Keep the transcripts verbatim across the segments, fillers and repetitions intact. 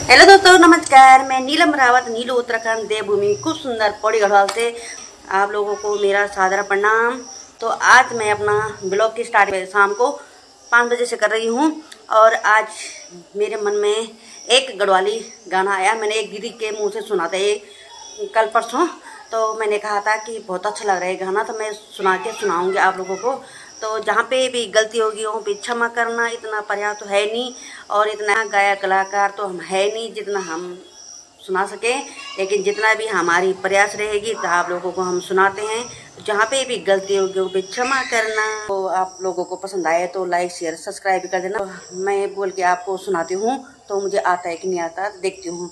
Hello दोस्तों, नमस्कार। मैं नीलम रावत नीलू उत्तराखंड देवभूमि खूब सुंदर पौड़ी गढ़वाल से आप लोगों को मेरा सादर प्रणाम। तो आज मैं अपना ब्लॉग की स्टार्ट शाम को पाँच बजे से कर रही हूँ और आज मेरे मन में एक गढ़वाली गाना आया। मैंने एक दीदी के मुंह से सुना था ये कल परसों, तो मैंने कहा था कि बहुत अच्छा लग रहा है गाना, तो मैं सुना के सुनाऊँगी आप लोगों को। तो जहाँ पे भी गलती होगी वहाँ पे क्षमा करना, इतना पर्याप्त तो है नहीं और इतना गायक कलाकार तो हम है नहीं जितना हम सुना सकें, लेकिन जितना भी हमारी प्रयास रहेगी तो आप लोगों को हम सुनाते हैं। तो जहाँ पे भी गलती होगी वहाँ पे क्षमा करना। तो आप लोगों को पसंद आए तो लाइक शेयर सब्सक्राइब कर देना। तो मैं बोल के आपको सुनाती हूँ, तो मुझे आता है कि नहीं आता देखती हूँ।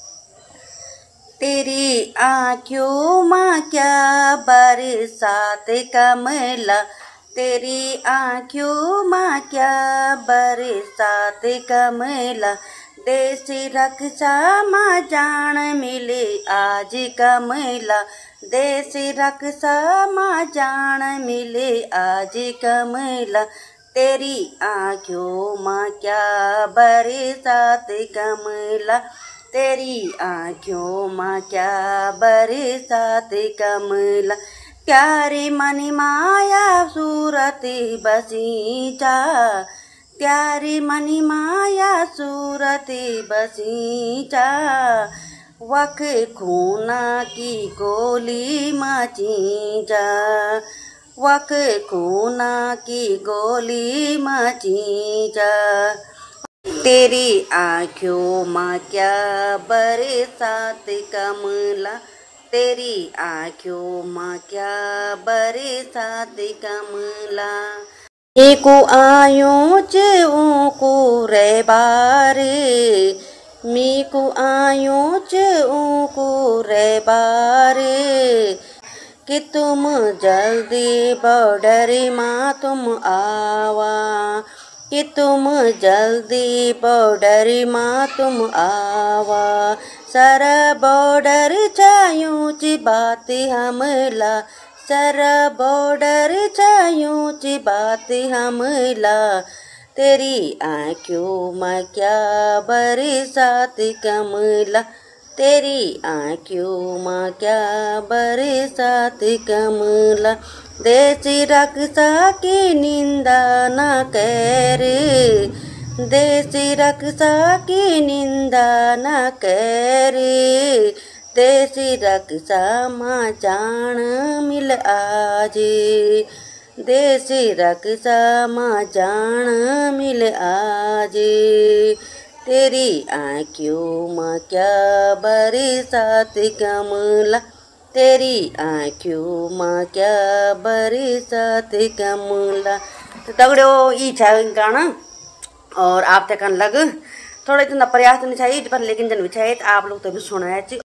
तेरी आँखों माँ क्या बरसात कमला, तेरी आँखों माँ क्या बरसात कमला, देसी रक्षा माँ जान मिले आज कमला, देसी रक्षा माँ जान मिले आज कमला, तेरी आँखों माँ क्या बरसात कमला, तेरी आँखों माँ क्या बरसात कमला, प्यारी मनी माया सूरती बसीचा, प्यारी मनी माया सूरती बसीचा, वक खूना की गोली मचीजा, वक खूना की गोली मचीजा, तेरी आँखों माँ क्या बरसात कमला, तेरी आँखों माँ क्या बरसात कमला, एको आयो चो को रे बारे, मीको आयो चो को रे बारे, कि तुम जल्दी बॉर्डर माँ तुम आवा, कि तुम जल्दी बॉर्डर माँ तुम आवा, सारा बॉर्डर चायूं ची बात हमला, सारा बॉर्डर चायूं ची बात हमला, तेरी आँखों में क्या बरसात कमला, तेरी आँखों में क्या बरसात कमला, देसी रक्षा की निंदा न करे, देसी रक्षा की निंदा न करे, देसी रक्षा माँ जान मिल आज, देसी रक्षा माँ जान मिल आज, तेरी आँखों माँ क्या बरसात कमला, तेरी आँखों माँ क्या बरसात कमला। तो तगड़ो ई गाना और आप तक लग थोड़ा इतना प्रयास नहीं चाहिए पर लेकिन जन भी चाहिए आप लोग तो भी सुना है।